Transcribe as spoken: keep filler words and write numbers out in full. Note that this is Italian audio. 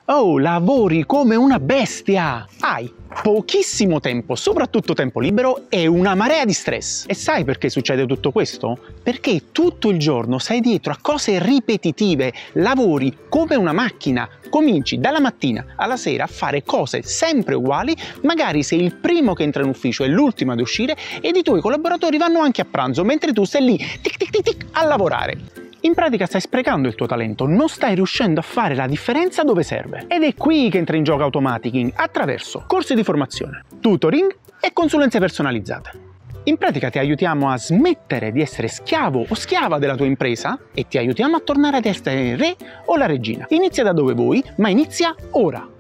Oh, lavori come una bestia! Hai pochissimo tempo, soprattutto tempo libero, e una marea di stress. E sai perché succede tutto questo? Perché tutto il giorno sei dietro a cose ripetitive, lavori come una macchina, cominci dalla mattina alla sera a fare cose sempre uguali, magari sei il primo che entra in ufficio e l'ultimo ad uscire, ed i tuoi collaboratori vanno anche a pranzo, mentre tu stai lì tic tic tic tic a lavorare. In pratica stai sprecando il tuo talento, non stai riuscendo a fare la differenza dove serve. Ed è qui che entra in gioco Automaticking attraverso corsi di formazione, tutoring e consulenze personalizzate. In pratica ti aiutiamo a smettere di essere schiavo o schiava della tua impresa e ti aiutiamo a tornare ad essere il re o la regina. Inizia da dove vuoi, ma inizia ora.